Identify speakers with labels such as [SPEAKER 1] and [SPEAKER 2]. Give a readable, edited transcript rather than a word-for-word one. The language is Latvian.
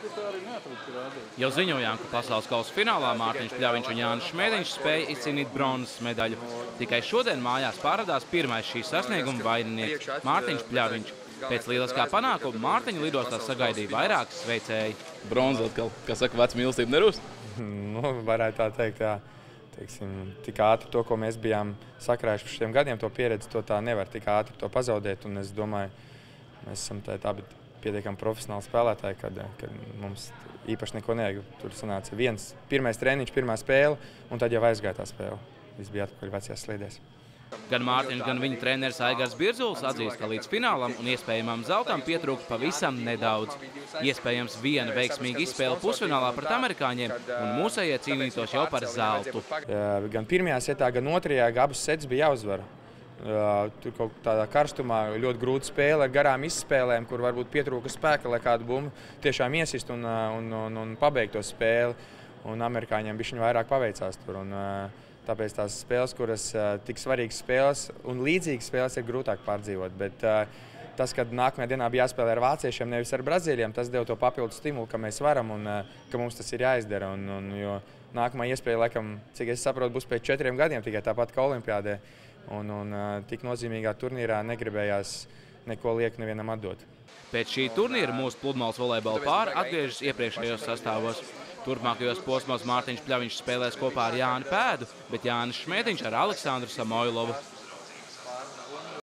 [SPEAKER 1] Jau ziņojām, ka pasaules kausa finālā Mārtiņš Pļaviņš un Jānis Šmētiņš spēja izcīnīt bronzas medaļu. Tikai šodien mājās pārādās pirmais šī sasnieguma vaininieks – Mārtiņš Pļaviņš. Pēc lieliskā panākuma Mārtiņa lidostā sagaidīja vairāki sveicēji.
[SPEAKER 2] Bronza atkal, kā saka, veca mīlestība nerūst?
[SPEAKER 3] Varētu tā teikt, jā. Teiksim, tik ātri to, ko mēs bijām sakrājuši par šiem gadiem, to pieredzi, to tā nevar tik ātri to pazaudēt. Un es domāju, mēs esam tādi pietiekami profesionāli spēlētāji, kad mums īpaši neko nevajag. Tur sanāca pirmais treniņš, pirmā spēle, un tad jau aizgāja tā spēle. Viss bija atpakaļ vecajās sliedēs.
[SPEAKER 1] Gan Mārtiņš, gan viņa treneris Aigars Birzulis atzīst, ka līdz finālam un iespējamam zeltam pietrūka pavisam nedaudz. Iespējams viena veiksmīga izspēle pusfinālā pret amerikāņiem un mūsējie cīnītos jau par zeltu.
[SPEAKER 3] Gan pirmajā setā, gan otrajā abas sets bija jāuzvar. Tur kaut tādā karstumā ļoti grūta spēle ar garām izspēlēm, kur varbūt pietrūka spēka, lai kādu bumbu tiešām iesist un pabeigt to spēli. Un amerikāņiem bišķiņ vairāk paveicās tur. Tāpēc tās spēles, kuras tik svarīgas spēles un līdzīgas spēles ir grūtāk pārdzīvot. Bet tas, kad nākamajā dienā bija jāspēlē ar vāciešiem, nevis ar brazīļiem, tas deva to papildu stimulu, ka mēs varam un ka mums tas ir jāizdara. Jo nākamā iespēja, laikam, cik es saprotu, būs pēc 4 gadiem, tikai tāpat kā olimpiādē. Un tik nozīmīgā turnīrā negribējās neko lieku nevienam atdot.
[SPEAKER 1] Pēc šī turnīra mūsu pludmales volejbola pāri atgriežas iepriekšējos sastāvos. Turpmākajos posmos Mārtiņš Pļaviņš spēlēs kopā ar Jāni Pēdu, bet Jānis Šmētiņš ar Aleksandru Samoilovu.